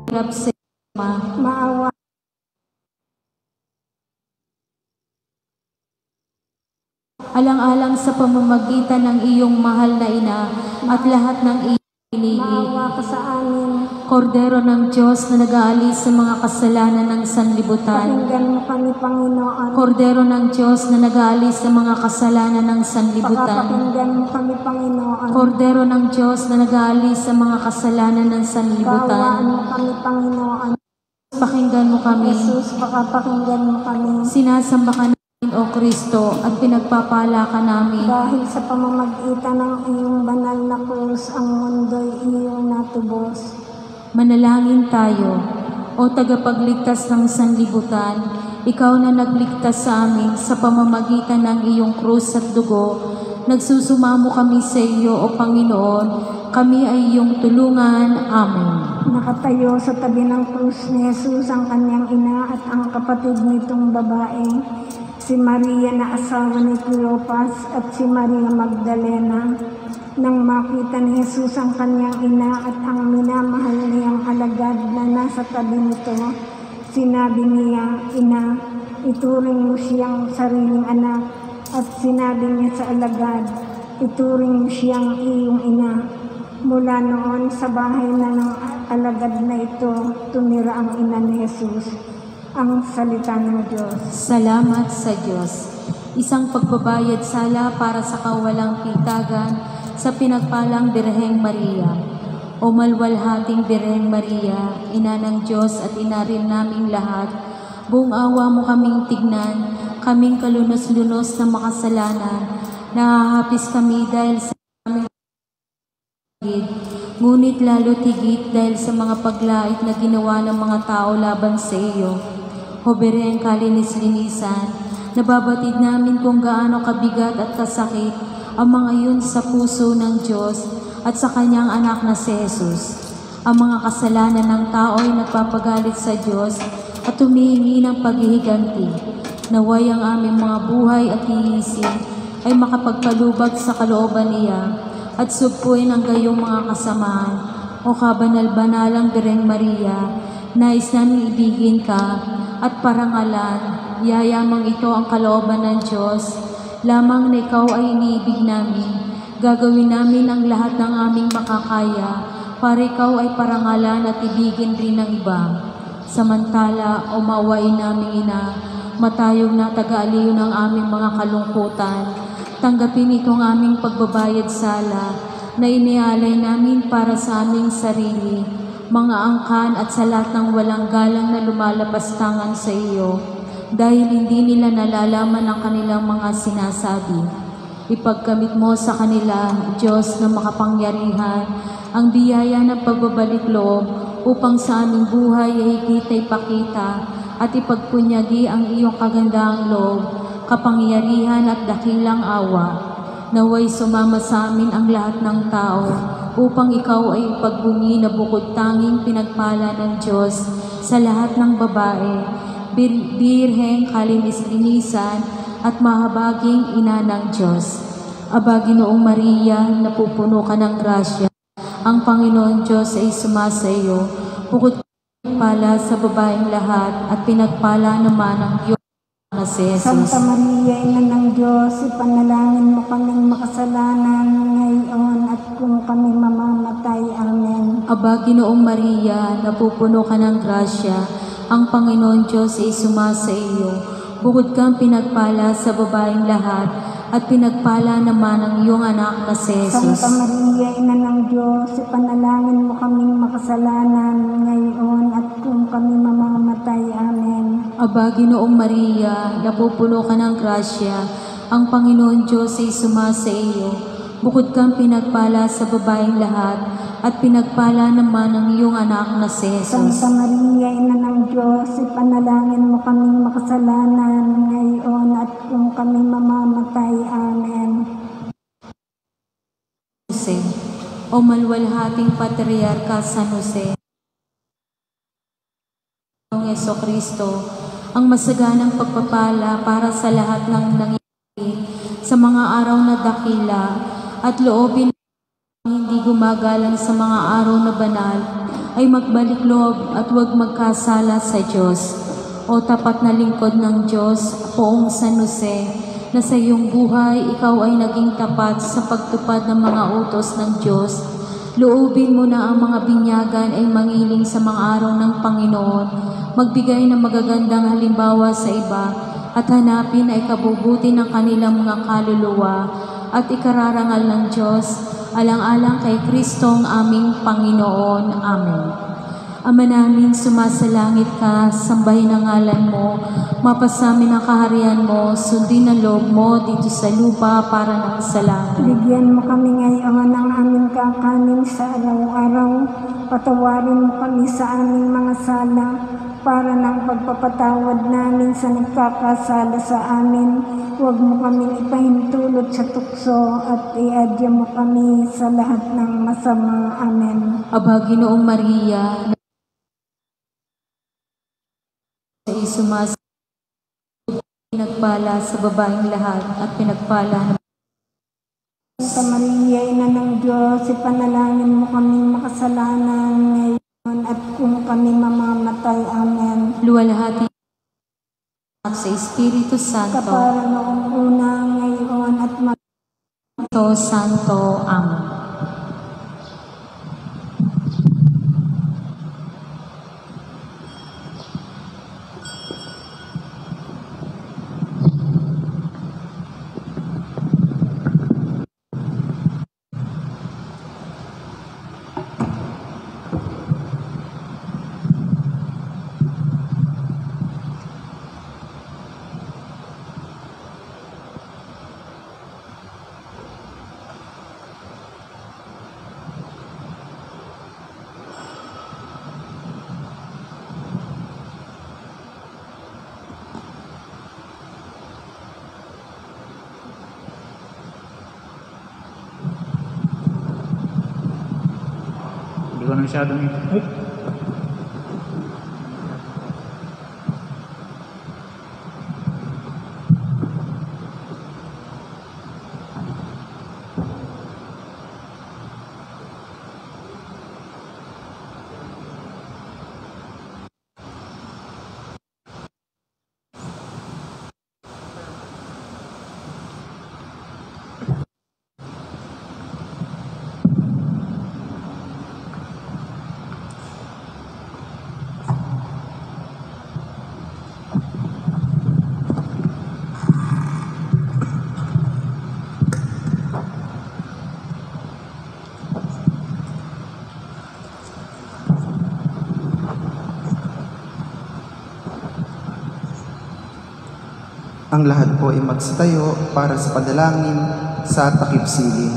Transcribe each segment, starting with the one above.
hirap sa maawa alang-alang sa pamamagitan ng iyong mahal na ina at lahat ng iyong pinili. maawa ka sa amin. Kordero ng Diyos na nag-aalis sa mga kasalanan ng sanlibutan. Pakinggan mo kami, Panginoon. Kordero ng Diyos na nag-aalis sa mga kasalanan ng sanlibutan. Pakinggan mo kami, Panginoon. Kordero ng Diyos na nag-aalis sa mga kasalanan ng sanlibutan. Kaawaan mo kami, Panginoon. Pakinggan mo kami. Jesus, pakinggan mo kami. Sinasamba ka namin, O Kristo, at pinagpapala ka namin. Dahil sa pamamagitan ng iyong banal na krus, ang mundo'y iyong natubos. Manalangin tayo, O tagapagligtas ng sanlibutan, ikaw na nagligtas sa amin sa pamamagitan ng iyong krus at dugo. Nagsusumamo kami sa iyo, O Panginoon, kami ay iyong tulungan. Amen. Nakatayo sa tabi ng krus ni Jesus ang kanyang ina at ang kapatid nitong babae, si Maria na asawa ni Cleopas at si Maria Magdalena. Nang makita ni Jesus ang kanyang ina at ang minamahal niyang alagad na nasa tabi nito, sinabi niya, "Ina, ituring mo siyang sariling anak." At sinabi niya sa alagad, "Ituring mo siyang iyong ina." Mula noon sa bahay na ng alagad na ito, tumira ang ina ni Jesus. Ang salita ng Diyos. Salamat sa Diyos. Isang pagbabayad sala para sa kawalang pitagan sa pinagpalang Birheng Maria. O malwalhating Birheng Maria, Ina ng Diyos at Ina rin naming lahat, buong awa mo kaming tignan, kaming kalunos-lunos na makasalanan, nahahapis kami dahil sa aming higit, ngunit lalo tigit dahil sa mga paglait na ginawa ng mga tao laban sa iyo. O Birheng kalinis-linisan, nababatid namin kung gaano kabigat at kasakit ang mga yun sa puso ng Diyos at sa kanyang anak na si Jesus. Ang mga kasalanan ng tao ay nagpapagalit sa Diyos at humihingi ng paghihiganti. Naway ang aming mga buhay at iisip ay makapagpalubag sa kalooban niya at sugpuin ang gayong mga kasamaan. O kabanal-banalang Birheng Maria, nais namin ibigin ka at parangalan, yayamang ito ang kalooban ng Diyos. Lamang na ikaw ay iniibig namin, gagawin namin ang lahat ng aming makakaya para ikaw ay parangalan at ibigin rin ng iba. Samantala, o maawain naming ina, matayog na taga-aliw ng aming mga kalungkutan, tanggapin itong aming pagbabayad sala na inialay namin para sa aming sarili, mga angkan at sa lahat ng walang galang na lumalapastangan sa iyo. Dahil hindi nila nalalaman ang kanilang mga sinasabi. Ipagkamit mo sa kanila, Diyos na makapangyarihan, ang biyaya ng pagbabalik loob upang sa aming buhay ay higit ay ipakita at ipagpunyagi ang iyong kagandahang loob, kapangyarihan at dakilang awa. Naway sumama sa amin ang lahat ng tao upang ikaw ay ipagbunyi na bukod tanging pinagpala ng Diyos sa lahat ng babae, Birheng kalinis-linisan at mahabaging ina ng Diyos. Aba, Ginoong Maria, napupuno ka ng grasya. Ang Panginoon Diyos ay sumasa iyo. Bukod pala sa babaeng lahat at pinagpala naman ang iyong na si Jesus. Santa Maria, Ina ng Diyos, ipanalangin mo kaming makasalanan ngayon at kung kami mamamatay. Amen. Aba, Ginoong Maria, napupuno ka ng grasya. Ang Panginoon Diyos ay sumasa iyo. Bukod kang pinagpala sa babaeng lahat at pinagpala naman ang iyong anak na si Jesus. Santa Maria, Ina ng Diyos, ipanalangin mo kaming makasalanan ngayon at kung kami mamamatay. Amen. Aba, Ginoong Maria, napupuno ka ng grasya. Ang Panginoon Diyos ay sumasa iyo. Bukod kang pinagpala sa babaeng lahat at pinagpala naman ang iyong anak na si Jesus. Santa Maria, Ina ng Diyos, ipanalangin mo kaming makasalanan ngayon at kung kami mamamatay. Amen. Jose, o malwalhating Patriarka San Jose, ng Jesucristo, ang masaganang pagpapala para sa lahat ng nangyayari sa mga araw na dakila at loobin hindi gumagalang sa mga araw na banal ay magbalik loob at huwag magkasala sa Diyos. O tapat na lingkod ng Diyos, Poong San Jose, na sa iyong buhay ikaw ay naging tapat sa pagtupad ng mga utos ng Diyos. Loobin mo na ang mga binyagan ay mangiling sa mga araw ng Panginoon, magbigay ng magagandang halimbawa sa iba, at hanapin ay kabubuti ng kanilang mga kaluluwa, at ikararangal ng Diyos, alang-alang kay Kristong aming Panginoon. Amen. Ama namin, sumasalangit ka, sambahin ang ngalan mo, mapasamin ang kaharian mo, sundin ang loob mo dito sa lupa para ng sa langit. Bigyan mo kami ngayon ng aming kakanin sa araw-araw. Patawarin mo kami sa aming mga sala para ng pagpapatawad namin sa nagkakasala sa amin. Huwag mo kaming ipahintulot sa tukso at iadya mo kami sa lahat ng masama. Amen. Aba, Ginoong Maria, sumas pinagpala sa babaeng lahat at pinagpala ng Santa Maria, Ina ng Diyos, ipanalangin mo kaming makasalanan ngayon at kung kami mamamatay. Amen. luwalhati sa Espiritu Santo, Kapara noong una, ngayon at Santo. Amen. Hindi ko na masyadong Ang lahat po ay magsitayo para sa padalangin sa takip siling.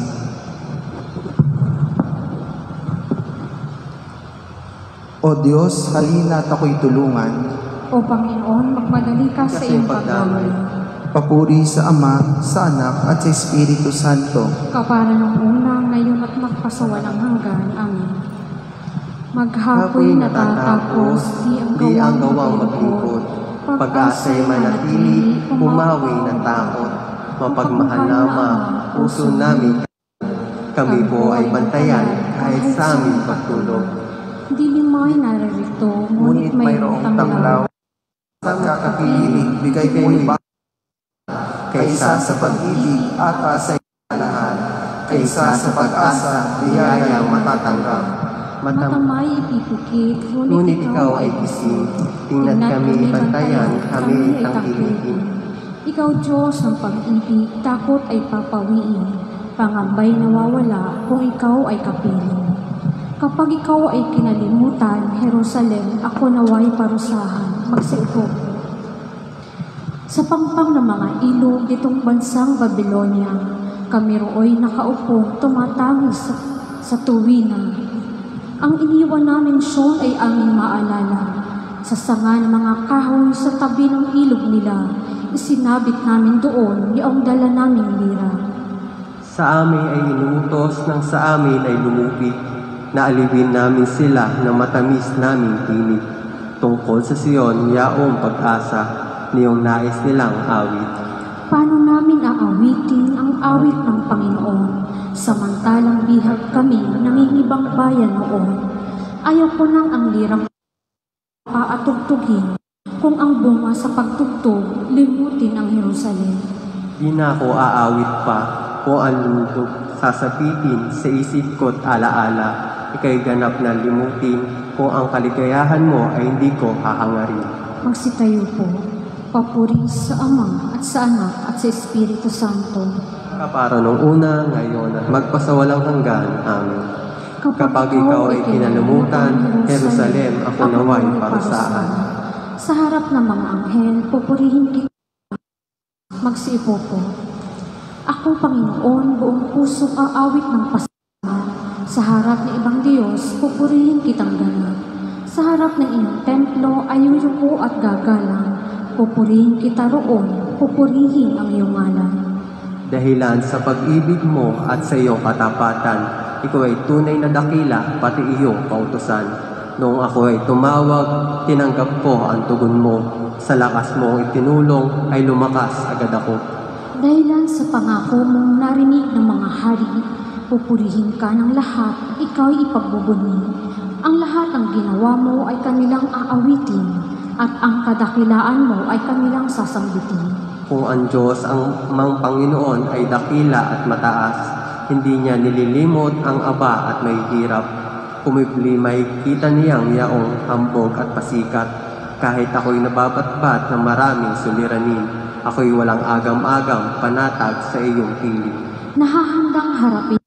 O Diyos, halina at ako'y tulungan. O Panginoon, magmadali ka sa iyong pagdamay. Papuri sa Ama, sa Anak, at sa Espiritu Santo. Kapara ng una, ngayon at magpasawalang hanggan. Amen. Maghapoy natatapos, di ang gawang maglingkod. Pag-asa'y manatili, umawi ng takot. Mapagmahal na Ama, puso namin. Kami po ay bantayan kahit sa aming pagtulog. Hindi limay naririto, Ngunit mayroong tanglaw sa kakapiling, bigay mo iba. Kaysa sa pag-ibig, ata sa lahat. Kaysa sa pag-asa, biyayang matatanggap. Matamay ipipikit, Ngunit ikaw ay gising, tingnan kami bantayan, kami ay tangkilikin. Ikaw Diyos ng pag-ibig, takot ay papawiin, pangambay nawawala kung ikaw ay kapiling. Kapag ikaw ay kinalimutan, Jerusalem, ako naway parusahan, magsiupo. Sa pangpang ng mga ilog ditong bansang Babylonia, kami rooy nakaupo, tumatangi sa tuwina. Ang iniwan namin Sion ay aming maalala. Sa sanga ng mga kahoy sa tabi ng ilog nila, isinabit namin doon yung dala naming lira. Sa amin ay inuutos ng sa amin ay lumupit, na alipin namin sila ng matamis naming tinig. Tungkol sa Sion, yaong pag-asa, niyong nais nilang awit. Paano namin aawitin ang awit ng Panginoon, samantalang bihag kami nangingibang bayan noon? Ayaw ko nang ang lirang paatugtugin. Kung ang bunga sa pagtugtog, limutin ang Jerusalem. Di na ako aawit pa kung ang lundog sasapitin sa isip ko't alaala. Ika'y ganap na limutin kung ang kaligayahan mo ay hindi ko hahangarin. Magsitayo po, papuri sa Ama at sa Anak at sa Espiritu Santo. Kapara nung una, ngayon at magpasawalang hanggan. Amen. Kapag ikaw ay kinalumutan, Jerusalem, ako naway parusahan. Sa harap ng mga anghel, pupurihin kita. Magsiipo po. Ako, Panginoon, buong pusong aawit ng pasalamat. Sa harap ng ibang Diyos, pupurihin kitang ganap. Sa harap ng iyong templo ay uyuko at gagalang. Pupurihin kita roon, pupurihin ang iyong ngalan. Dahilan sa pag-ibig mo at sa iyong katapatan, ikaw ay tunay na dakila, pati iyong kautusan. Noong ako ay tumawag, tinanggap ko ang tugon mo. Sa lakas mo itinulong, ay lumakas agad ako. Dahilan sa pangako mong narinig ng mga hari, pupurihin ka ng lahat, ikaw ay ipagbubuni. Ang lahat ng ginawa mo ay kanilang aawitin, at ang kadakilaan mo ay kanilang sasambitin. Kung ang Diyos, ang mang Panginoon ay dakila at mataas, hindi niya nililimot ang aba at may hirap. Kumibli makikita niyang yaong hambog at pasikat. Kahit ako'y nababatbat ng maraming suliranin, ako'y walang agam-agam panatag sa iyong piling. Nahahandang harapin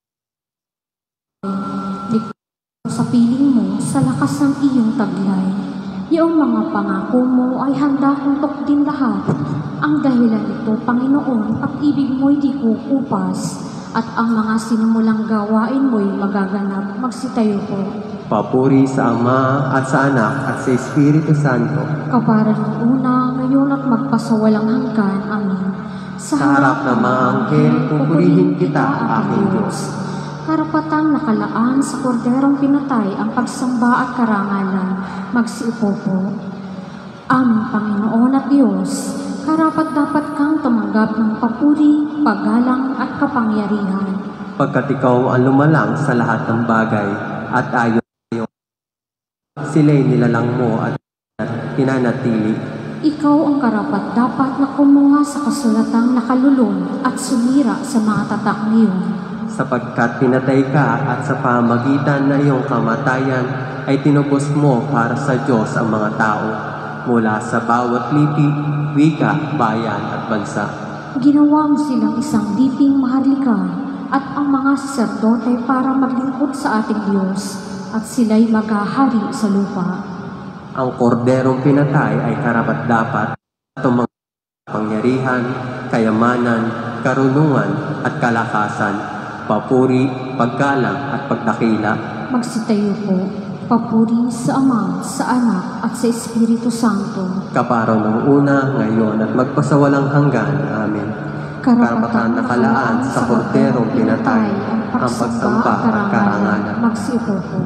sa piling mo sa lakas ng iyong taglay. Iyong mga pangako mo ay handa kong tukdin lahat. Ang dahilan nito, Panginoon, pag-ibig mo'y di kukupas, at ang mga sinumulang gawain mo'y magaganap. Magsitayo po. Papuri sa Ama at sa Anak at sa Espiritu Santo. Kapara ng una, ngayon at magpasawalang hanggan. Amen. Sa harap ng mga anghel, pupurihin kita, aking Diyos. Karapatang nakalaan sa korderong pinatay ang pagsamba at karangalan. Magsiupo po. Aming Panginoon at Diyos, karapat dapat kang tumanggap ng papuri, paggalang at kapangyarihan. Pagkat ikaw ang lumalang sa lahat ng bagay at ayon sila'y nilalang mo at pinanatili. Ikaw ang karapat dapat na kumuha sa kasulatang nakalulong at sumira sa mga tatak niyon. Sapagkat pinatay ka at sa pamagitan na iyong kamatayan ay tinubos mo para sa Diyos ang mga tao mula sa bawat lipi, wika, bayan at bansa. Ginawa mo silang isang liping maharlika at ang mga saserdote para maglingkod sa ating Diyos at sila'y maghahari sa lupa. Ang korderong pinatay ay karapat-dapat at mga pangyarihan, kayamanan, karunungan at kalakasan, papuri, paggalang at pagdakila. Magsitayo po. Papuri sa Ama, sa Anak at sa Espiritu Santo. Kaparo ng una, ngayon at magpasawalang hanggan. Amen. Karapatan nakalaan sa korderong pinatay ang pagsamba at karangalan. Magsiupo po.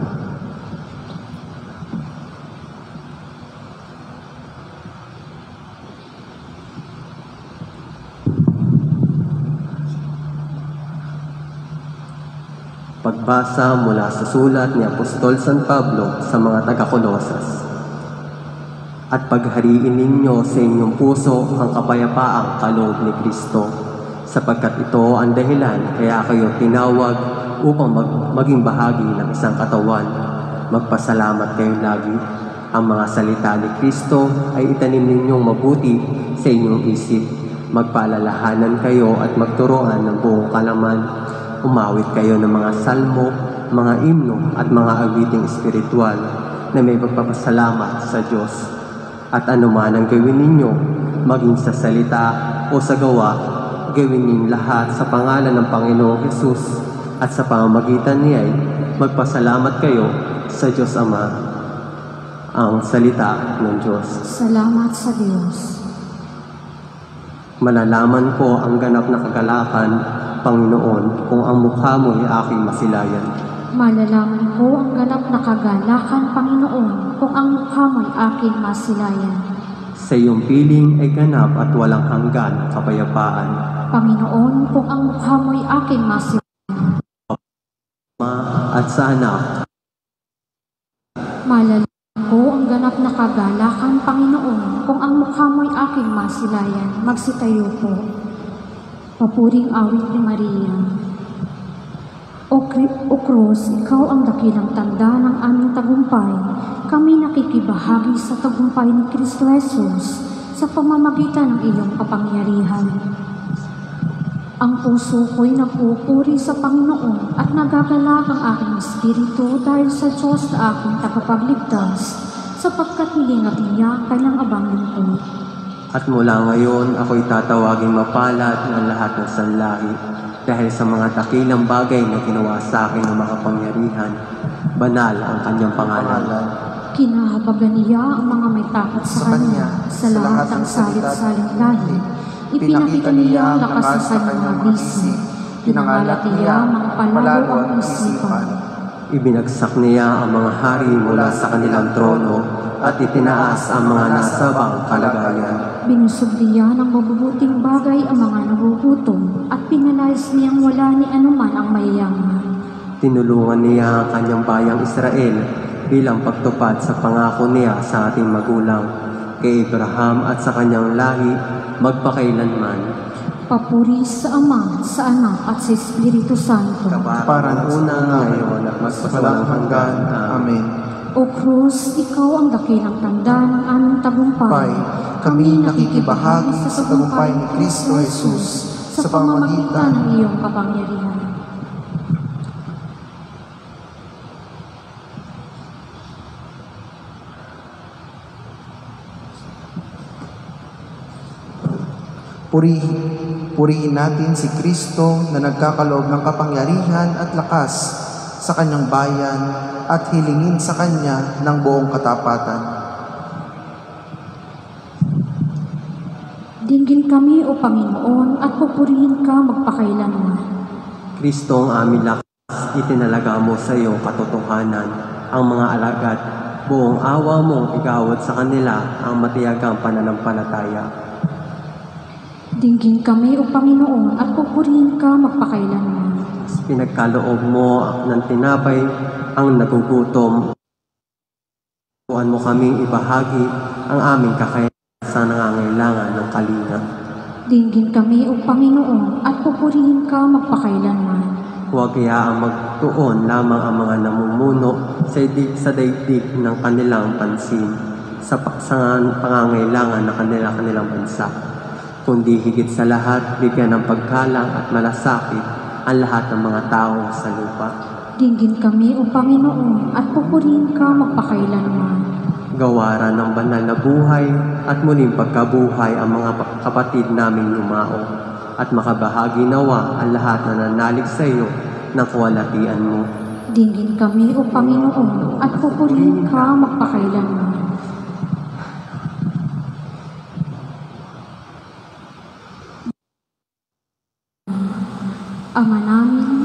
Pagbasa mula sa sulat ni Apostol San Pablo sa mga taga-Colosas. At paghariin ninyo sa inyong puso ang kapayapaang kaloob ni Kristo, sapagkat ito ang dahilan kaya kayo tinawag upang maging bahagi ng isang katawan. Magpasalamat kayo lagi. Ang mga salita ni Kristo ay itanim ninyong mabuti sa inyong isip. Magpaalalahanan kayo at magturuan ng buong kalaman. Umawit kayo ng mga salmo, mga imno at mga awiting espiritual na may pagpapasalamat sa Diyos. At anuman ang gawin ninyo, maging sa salita o sa gawa, gawin ninyo lahat sa pangalan ng Panginoong Hesus at sa pamamagitan niya magpasalamat kayo sa Diyos Ama. Ang salita ng Diyos. Salamat sa Diyos. Malalaman ko ang ganap na kagalakan, Panginoon, kung ang mukha mo ay aking masilayan. Malalaman ko ang ganap na kagalakan, Panginoon, kung ang mukha mo'y aking masilayan. Sa iyong piling ay ganap at walang hanggan kapayapaan. Panginoon, kung ang mukha mo'y aking masilayan. At sa Anak, Maalala ko ang ganap na kagalakan, Panginoon, kung ang mukha mo'y aking masilayan, magsitayo po. Papuring awit ni Maria. O Krus, ikaw ang dakilang tanda ng aming tagumpay. Kami nakikibahagi sa tagumpay ni Kristo Jesus sa pamamagitan ng iyong kapangyarihan. Ang puso ko'y nagpupuri sa Panginoon at nagagalak ang aking espiritu dahil sa Diyos na aking tagapagligtas, sapagkat hilingat niya kanyang abang lingkod. At mula ngayon, ako'y tatawagin mapalad ng lahat ng sanlahi dahil sa mga dakilang bagay na ginawa sa akin ng makapangyarihan. Banal ang kanyang pangalan. Kinahabagan niya ang mga may takot sa kanya sa lahat ng salit-saling lahi. Ipinakita niya ang lakas sa kanyang mga bisi. Pinangalat niya mga palalo ang isipan. Ibinagsak niya ang mga hari mula sa kanilang trono at itinaas ang mga nasa bang kalagayan. Binusog niya ng mabubuting bagay ang mga nagugutom at pinalayas niyang wala ni anuman ang mayayaman. Tinulungan niya ang kanyang bayang Israel bilang pagtupad sa pangako niya sa ating magulang, kay Abraham at sa kanyang lahi magpakailanman. Papuri sa Ama, sa Anak at sa Espiritu Santo. Parang una ngayon at magpasawalang hanggan. Amen. O Krus, ikaw ang dakilang tanda ng aming tagumpay. Kami nakikibahagi sa tagumpay ni Kristo Jesus sa pamamagitan ng iyong kapangyarihan. Purihin natin si Kristo na nagkakaloob ng kapangyarihan at lakas sa kanyang bayan at hilingin sa kanya ng buong katapatan. Dinggin kami, O Panginoon, at pupurihin ka magpakailanman. Kristo ang aming lakas, itinalaga mo sa iyong katotohanan ang mga alagad. Buong awa mong igawad sa kanila ang matiyagang pananampalataya. Dinggin kami, O Panginoon, at pupurihin ka magpakailanman. Pinagkaloob mo ng tinapay ang nagugutom. Tuan mo kaming ibahagi ang aming kakayahan sa nangangailangan ng kalinga. Dinggin kami, O Panginoon, at pupurihin ka magpakailanman. Huwag hayaang magtuon lamang ang mga namumuno sa daigdig ng kanilang pansin sa pangangailangan ng kanilang bansa, kundi higit sa lahat, bigyan ng paggalang at malasakit ang lahat ng mga tao sa lupa. Dinggin kami, O Panginoon, at pupurihin ka magpakailanman. Gawaran ng banal na buhay at muling pagkabuhay ang mga kapatid naming yumao at makabahagi nawa ang lahat na nanalig sa iyo ng kawalatian mo. Dinggin kami, O Panginoon, at pupurihin ka magpakailanman. Ama namin,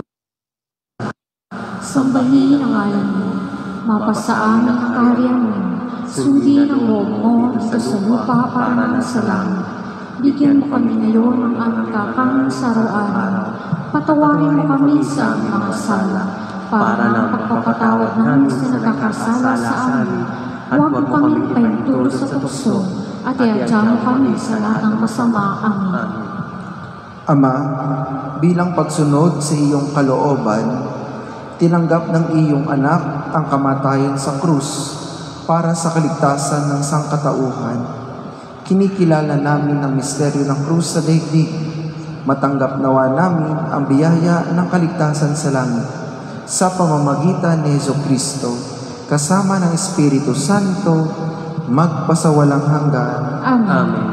sambahin ang ngalan mo, mapasa amin ang kaharian mo, sundin ang loob mo dito sa lupa para naman sa langit. Bigyan mo kami ngayon ng aming kakanin sa araw-araw. Patawarin mo kami sa aming mga sala, para ng pagpapatawad namin sa nagkakasala sa amin. Huwag mo kami ipahintulot sa tukso, at iadya mo kami sa lahat ng masama. Amen. Ama, bilang pagsunod sa iyong kalooban, tinanggap ng iyong anak ang kamatayan sa krus para sa kaligtasan ng sangkatauhan. Kinikilala namin ang misteryo ng krus sa daigdig. Matanggap nawa namin ang biyaya ng kaligtasan sa langit sa pamamagitan ni Jesucristo, kasama ng Espiritu Santo, magpasawalang hanggan. Amen. Amen.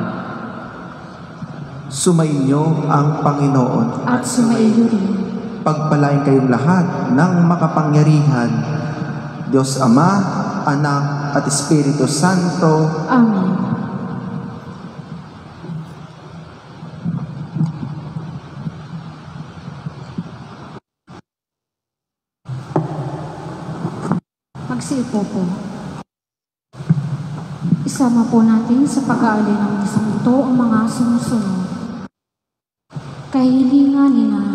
Sumainyo ang Panginoon. At sumaiyo rin. Pagpalain kayong lahat ng makapangyarihan, Diyos Ama, Anak, at Espiritu Santo. Amen. Magsiupo po. Isama po natin sa pag-aalay ng isang ito ang mga sumusunod. Kahilingan ni na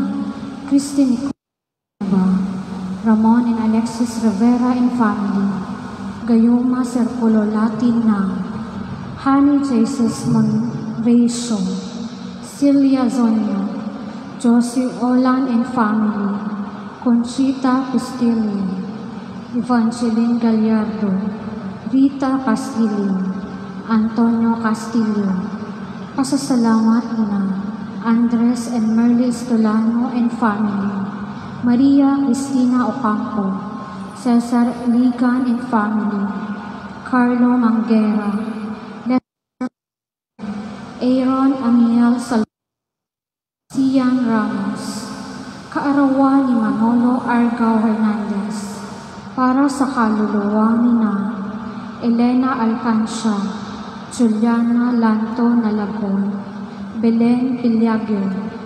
Christine Ramon and Alexis Rivera and family. Gayuma Circulo Latin ng Honey Jesus Monration, Celia Zonia, Josie Olan and family, Conchita Pistilio, Evangeline Gallardo, Rita Castillo, Antonio Castillo. Pasasalamat muna Andres and Merly Stolano and family, Maria Cristina Ocampo, Cesar Ligan and family, Carlo Manguera, Aaron Amiel Sian Ramos, kaarawan ni Manolo Argao Hernandez, para sa kaluluwa ni na Elena Alcancia, Juliana Lanto Nalagon, Belen Pilyagyo,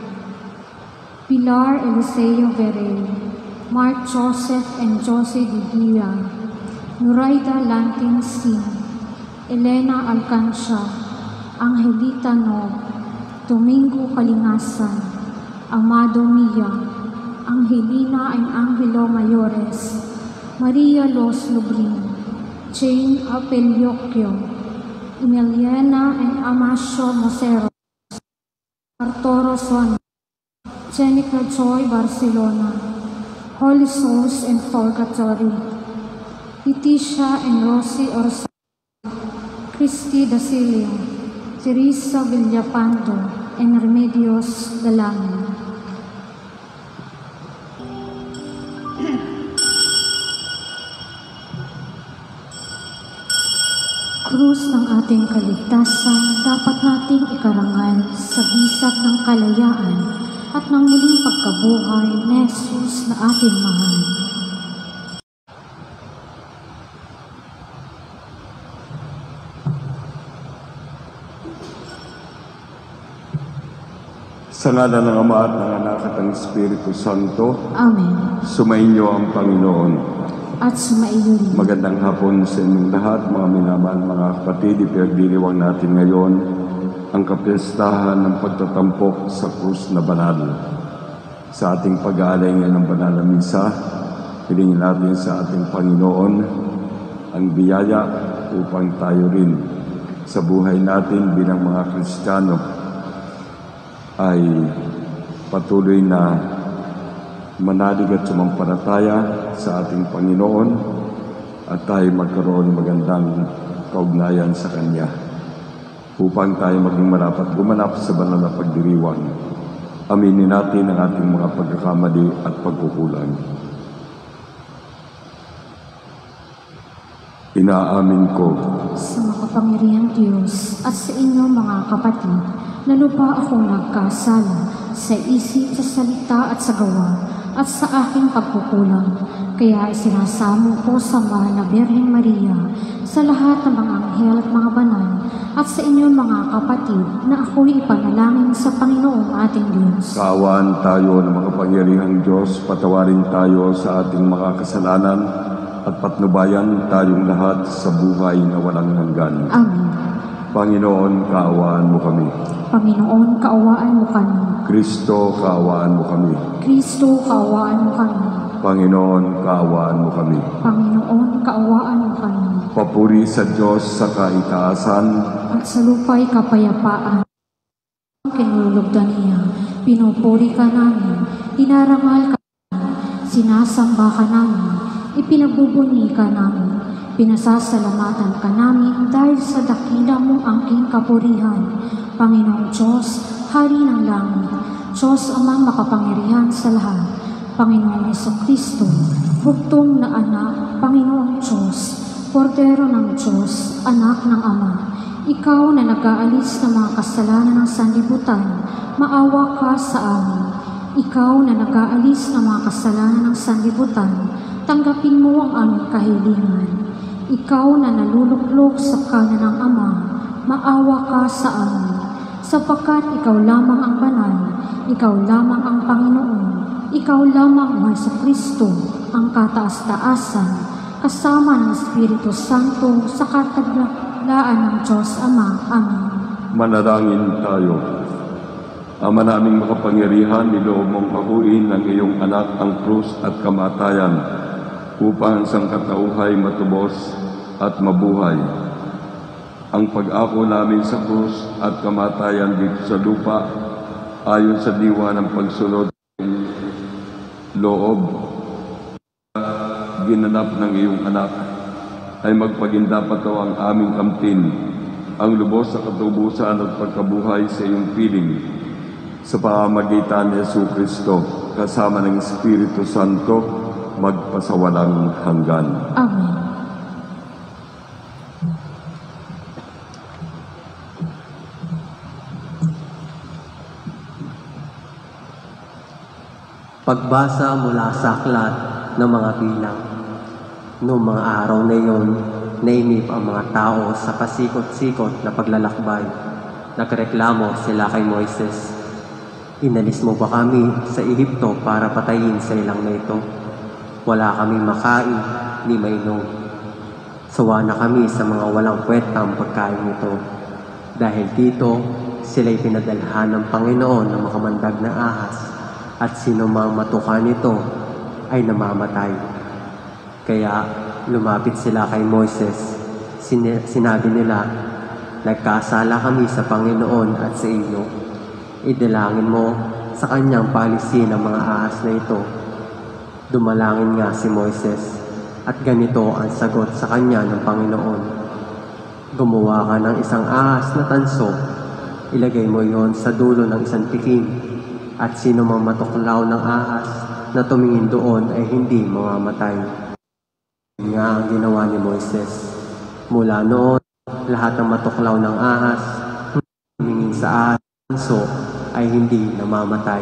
Pilar Eliseo Verel, Mark Joseph and Jose Didia, Nuraida Lantin Singh, Elena Alcancia, Angelita Nob, Domingo Kalingasan, Amado Mia, Angelina and Angelo Mayores, Maria Los Lubrin, Jane Apeliocchio, Emiliana and Amasio Mosero, Arturo Son, Jenica Joy Barcelona, Holy Souls and Purgatory, Leticia and Rosie Orsa, Christy Dasilio, Teresa Villapando, and Remedios Dalangin. Krus ng ating kaligtasan, dapat nating ikarangal sa bisag ng kalayaan at ng muling pagkabuhay ni Jesus na ating mahal. Sa ngalan ng Ama at ng Anak at ng Espiritu Santo, Amen. sumainyo ang Panginoon. At sumaiyo rin. Magandang hapon sa inyong lahat, mga minamahal, mga kapatid. Ipagdiriwang natin ngayon ang kapistahan ng pagtatampok sa krus na banal. Sa ating pag-aalay ngayon ng banal na misa, hilingin natin sa ating Panginoon ang biyaya upang tayo rin sa buhay natin bilang mga Kristiyano ay patuloy na manalig at sumampalataya sa ating Panginoon at tayo magkaroon magandang kaugnayan sa Kanya upang tayo maging marapat gumanap sa banal na pagdiriwang. Aminin natin ang ating mga pagkakamali at pagkukulang. Inaamin ko Sa makapangyarihang Diyos at sa inyo mga kapatid, na lupa akong nagkasala sa isip, sa salita at sa gawa at sa aking pagkukulang. Kaya isinasamo ko sa mahal na Birheng Maria, sa lahat ng mga anghel at mga banal, at sa inyo mga kapatid, na ako'y ipanalangin sa Panginoong ating Diyos. kaawaan tayo ng makapangyarihang Diyos, patawarin tayo sa ating mga kasalanan at patnubayan tayong lahat sa buhay na walang hanggan. Amen. Panginoon, kaawaan mo kami. Panginoon, kaawaan mo kami. Kristo, kaawaan mo kami. Kristo, kaawaan mo kami. Panginoon, kaawaan mo kami. Panginoon, kaawaan mo kami. Papuri sa Diyos sa kaitaasan, At sa lupa'y kapayapaan. Kinulugdan niya, pinupuri ka namin, dinarangal ka namin, sinasamba ka namin, ipinagbubunyi ka namin, pinasasalamatan ka namin dahil sa dakila mong angking kapurihan. Panginoong Diyos, Hari ng langit, Diyos Amang makapangyarihan sa lahat, Panginoong Jesucristo, bugtong na anak, Panginoong Diyos, Kordero ng Diyos, anak ng Ama, ikaw na nag-aalis ng mga kasalanan ng sanlibutan, maawa ka sa amin. Ikaw na nag-aalis ng mga kasalanan ng sanlibutan, tanggapin mo ang aming kahilingan. Ikaw na naluluklok sa kanan ng Ama, maawa ka sa amin. Sapagkat ikaw lamang ang banal, ikaw lamang ang Panginoon, ikaw lamang ang Jesucristo, ang kataas-taasan, kasama ng Espiritu Santo sa kataglaan ng Diyos Ama. Amen. manalangin tayo. Ama naming makapangyarihan, niloob mong pakuin ng iyong anak ang krus at kamatayan upang ang sangkatauhay matubos at mabuhay. Ang pag-ako namin sa krus at kamatayan dito sa lupa, ayon sa diwa ng pagsunod ng loob, ginanap ng iyong anak, ay magpagindapataw ang aming kamtin, ang lubos sa katubusan at pagkabuhay sa iyong piling, sa pamamagitan ni Jesucristo, kasama ng Espiritu Santo, magpasawalang hanggan. Amen. Pagbasa mula sa aklat ng mga bilang. Noong mga araw na iyon, nainip ang mga tao sa pasikot-sikot na paglalakbay. Nagreklamo sila kay Moises, "Inalis mo ba kami sa Ehipto para patayin sa ilang na ito? Wala kami makain ni mainom. Sawa na kami sa mga walang kwentang pagkain nito. Dahil dito, sila'y pinadalhan ng Panginoon ng makamandag na ahas, at sino mang matuka nito ay namamatay." Kaya lumapit sila kay Moises. Sinabi nila, "Nagkasala kami sa Panginoon at sa iyo. Idalangin mo sa kanyang paalisin ang mga ahas na ito." Dumalangin nga si Moises, at ganito ang sagot sa kanya ng Panginoon. "Gumawa ka ng isang ahas na tanso, ilagay mo yon sa dulo ng isang tiking, at sino mang matuklaw ng ahas na tumingin doon ay hindi mamamatay." Yun nga ang ginawa ni Moises. Mula noon, lahat ng matuklaw ng ahas na tumingin sa ahas tanso ay hindi namamatay.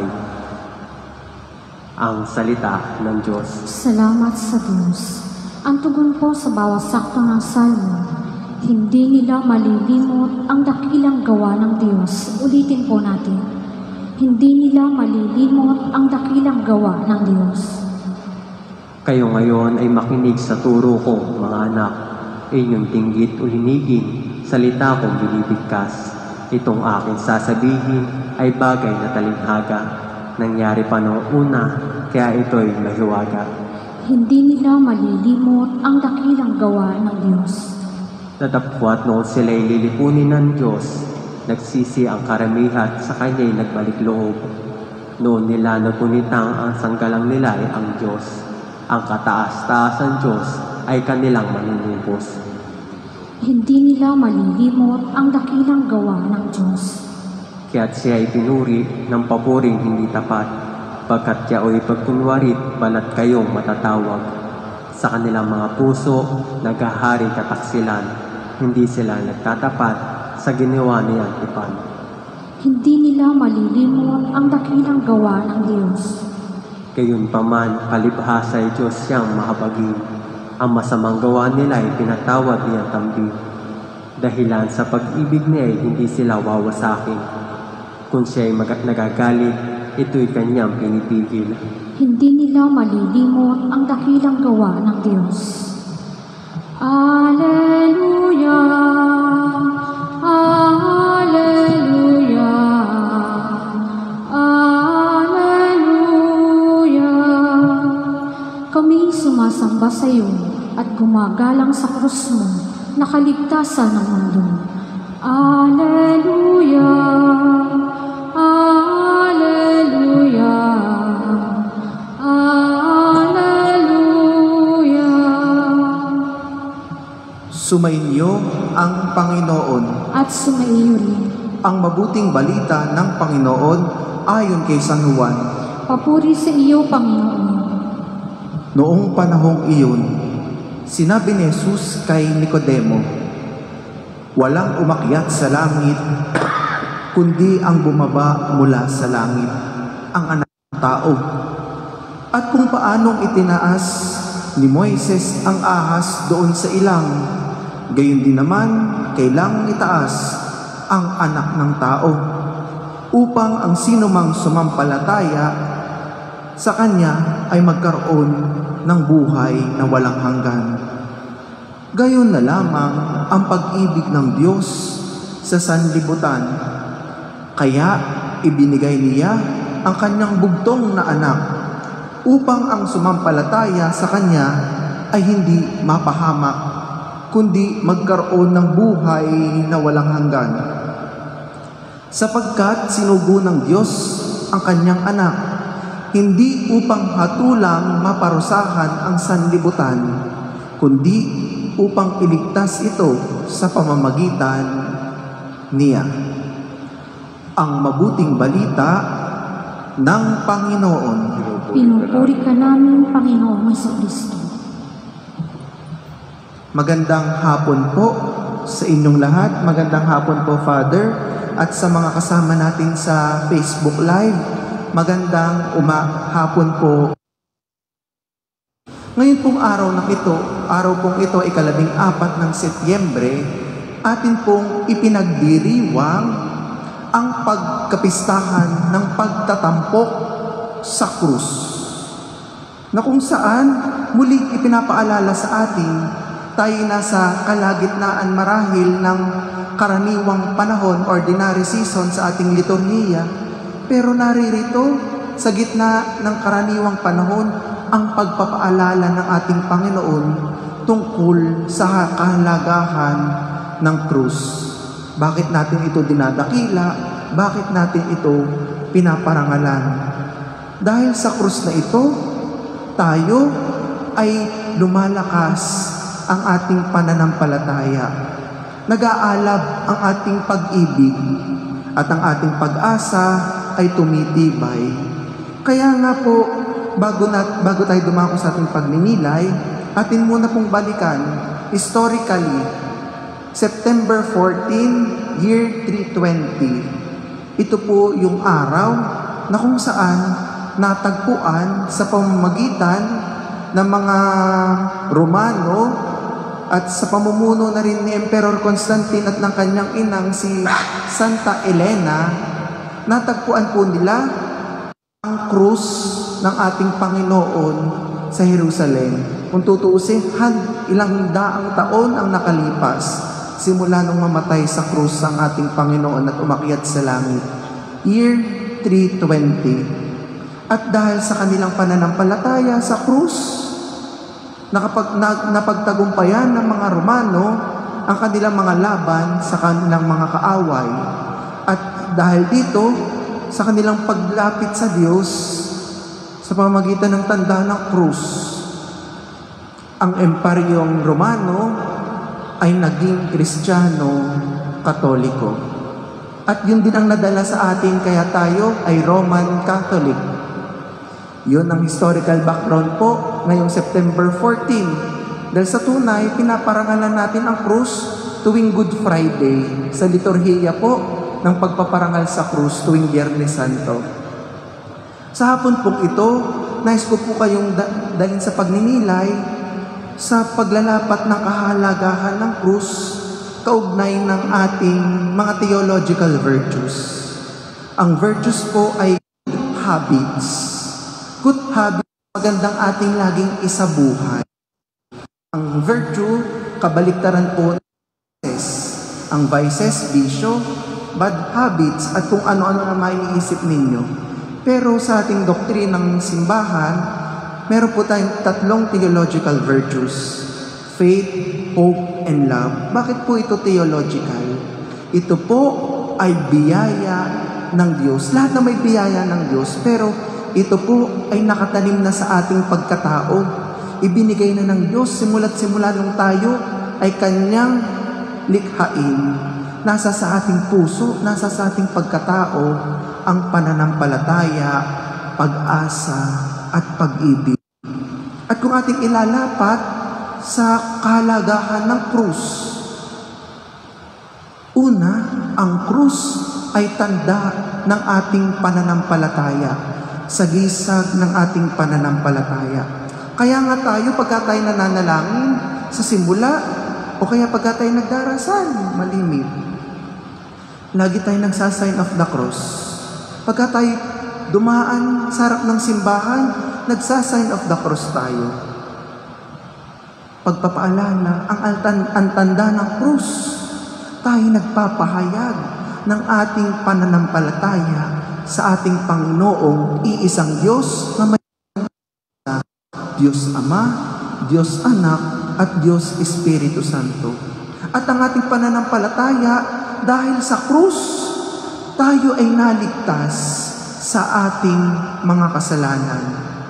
Ang salita ng Diyos. Salamat sa Diyos. Ang tugon po sa bawat sakto ng salmo, hindi nila malilimot ang dakilang gawa ng Diyos. Ulitin po natin. Hindi nila malilimot ang dakilang gawa ng Diyos. Kayo ngayon ay makinig sa turo ko, mga anak. Inyong tinggit o hinigin, salita kong binibigkas. Itong aking sasabihin ay bagay na talinghaga. Nangyari pa noong una, kaya ito'y mahiwaga. Hindi nila malilimot ang dakilang gawa ng Diyos. Datapwat noon sila'y lilipunin ng Diyos, nagsisi ang karamihan, sa kanya'y nagbalik loob. Noon nila nagunitang ang sanggalang nila ay ang Diyos. Ang kataas-taasan Diyos ay kanilang manunubos. Hindi nila malilimot ang dakilang gawa ng Diyos. Kaya't siya ay pinuri ng papuring hindi tapat, pagkat yao'y pagkunwarit, balat kayong matatawag. Sa kanilang mga puso, naghahari kataksilan, hindi sila nagtatapat sa ginawa niyang tipan. Hindi nila malilimot ang dakilang gawa ng Diyos. Gayunpaman, palibhasa ay Diyos siyang mahabagin. Ang masamang gawa nila ay pinatawad niyang tambi. Dahilan sa pag-ibig niya ay hindi sila wawasakin. Kung siya ay nagagalit, ito'y kanyang pinipigil. Hindi nila malilimot ang dakilang gawa ng Diyos. Alleluia, Alleluia, Alleluia. Kami sumasamba sa iyo at gumagalang sa krus mo na kaligtasan ng mundo. Alleluia, Alleluia, Alleluia. Sumainyo ang Panginoon. At sumaiyo rin. Ang mabuting balita ng Panginoon ayon kay San Juan. Papuri sa iyo, Panginoon. Noong panahong iyon, sinabi ni Jesus kay Nicodemo, "Walang umakyat sa langit, kundi ang bumaba mula sa langit, ang anak ng tao. At kung paanong itinaas ni Moises ang ahas doon sa ilang, gayon din naman kailangang itaas ang anak ng tao, upang ang sinumang sumampalataya sa kanya ay magkaroon ng buhay na walang hanggan." Gayon na lamang ang pag-ibig ng Diyos sa sanlibutan. Kaya ibinigay niya ang kanyang bugtong na anak, upang ang sumampalataya sa kanya ay hindi mapahamak, kundi magkaroon ng buhay na walang hanggan. Sapagkat sinugo ng Diyos ang kanyang anak, hindi upang hatulang maparusahan ang sanlibutan, kundi upang iligtas ito sa pamamagitan niya. Ang mabuting balita ng Panginoon. Pinupuri ka namin, Panginoong Jesucristo. Magandang hapon po sa inyong lahat. Magandang hapon po, Father, at sa mga kasama natin sa Facebook Live. Magandang hapon po. Ngayon pong araw pong ito ay 14 ng Setyembre, atin pong ipinagdiriwang ang pagkapistahan ng pagtatampok sa krus, na kung saan muling ipinapaalala sa atin tayo nasa kalagitnaan marahil ng karaniwang panahon, ordinary season sa ating liturhiya, pero naririto sa gitna ng karaniwang panahon ang pagpapaalala ng ating Panginoon tungkol sa kahalagahan ng krus. Bakit natin ito dinadakila? Bakit natin ito pinaparangalan? Dahil sa krus na ito, tayo ay lumalakas ang ating pananampalataya. Nag-aalab ang ating pag-ibig at ang ating pag-asa ay tumitibay. Kaya nga po, bago tayo dumako sa ating pagninilay, atin muna pong balikan, historically, September 14, year 320. Ito po yung araw na kung saan natagpuan sa pamamagitan ng mga Romano at sa pamumuno na rin ni Emperor Constantine at ng kanyang inang si Santa Elena, natagpuan po nila ang krus ng ating Panginoon sa Jerusalem. Kung tutuusin, ilang daang taon ang nakalipas simula nung mamatay sa krus ang ating Panginoon at umakyat sa langit. Year 320. At dahil sa kanilang pananampalataya sa krus, napagtagumpayan ng mga Romano ang kanilang mga laban sa kanilang mga kaaway. At dahil dito, sa kanilang paglapit sa Diyos, sa pamamagitan ng tanda ng krus, ang Emperyong Romano ay naging Kristiyano Katoliko. At yun din ang nadala sa atin, kaya tayo ay Roman Catholic. Yun ang historical background po ngayong September 14. Dahil sa tunay, pinaparangalan natin ang krus tuwing Good Friday sa liturhiya po ng pagpaparangal sa krus tuwing Biyernes Santo. Sa hapon pong ito, nais ko po kayong dalhin sa pagninilay sa paglalapat ng kahalagahan ng krus kaugnay ng ating mga theological virtues. Ang virtues po ay good habits. Good habits, magandang ating laging isabuhay. Ang virtue, kabaliktaran po ng vices. Ang vices, bisyo, bad habits, at kung ano-ano na maiisip ninyo. Pero sa ating doktrinang simbahan, meron po tayong 3 theological virtues. Faith, hope, and love. Bakit po ito theological? Ito po ay biyaya ng Diyos. Lahat na may biyaya ng Diyos, pero ito po ay nakatanim na sa ating pagkatao. Ibinigay na ng Diyos simula't simula nung tayo ay Kanyang likhain. Nasa sa ating puso, nasa sa ating pagkatao ang pananampalataya, pag-asa, at pag-ibig. At kung ating ilalapat sa kahalagahan ng krus, una, ang krus ay tanda ng ating pananampalataya, sagisag ng ating pananampalataya. Kaya nga tayo, pagka tayo nananalangin sa simula, o kaya pagka tayo nagdarasal, malimit, lagi tayo nagsasign of the cross. Pagka tayo dumaan sa harap ng simbahan, nagsasign of the cross tayo. Pagpapaalala, ang tanda ng krus, tayo nagpapahayag ng ating pananampalataya sa ating Panginoong iisang Diyos na may Diyos Ama, Diyos Anak, at Diyos Espiritu Santo. At ang ating pananampalataya, dahil sa krus, tayo ay naligtas sa ating mga kasalanan.